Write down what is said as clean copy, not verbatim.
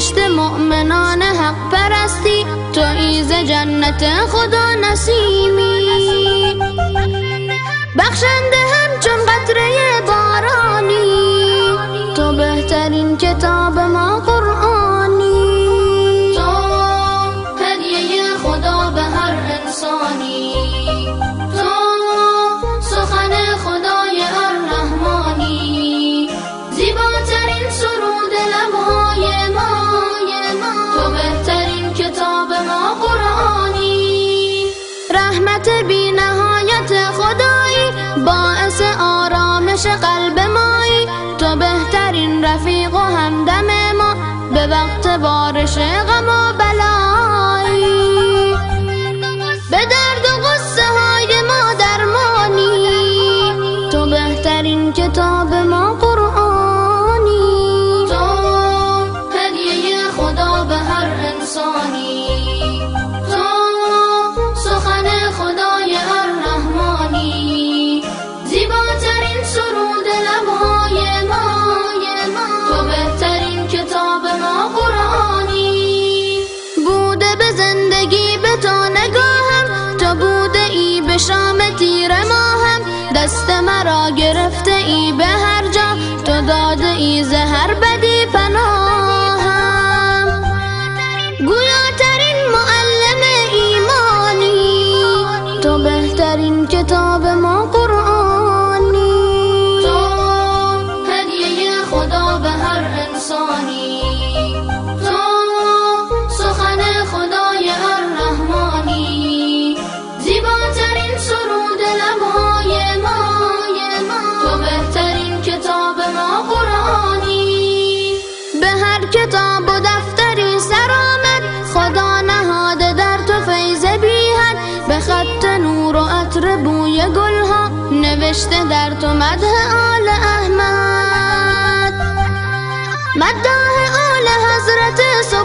بهشت مؤمنان حق پرستی، تو ایز جنت خدا نسیمی. بخشنده همچون قطره بارانی، تو بهترین کتاب ما قرآنی. تو هدیه خدا به هر انسانی، تو سخن خدای الرحمانی، زیباترین سرود لبهای ما. تو بهترین کتاب ما قرآنی. رحمت بی نهایت خدایی، باعث آرامش قلب مایی. تو بهترین رفیق و همدم ما، به وقت بارش غم و بلایی. به درد و غصه های ما درمانی، تو بهترین کتاب ما قرآنی. تو هدیه خدا به هر انسانی، تو سخن خدای الرحمانی، زیباترین سرود لبهای ما. تو بهترین کتاب ما قرآنی. بوده به زندگی به تو نگاهم، تو بوده ای به شام تیر ماهم. دست مرا گرفته ای به هر جا، تو داده ای زهر بدی پناهم. گویاترین معلم ایمانی، تو بهترین کتاب ما قرآنی. تو هدیه خدا به هر انسانی، تو سخن خدای الرحمانی، زیباترین سرود لبهای ما. تو بهترین کتاب ما قرآنی. به هر کتاب و دفتری سر آمد، خدا نهاده در تو فیض بی حد. به خط نور و عطر بوی گلها، نوشته در تو مدح آل احمد. مداح آل حضرت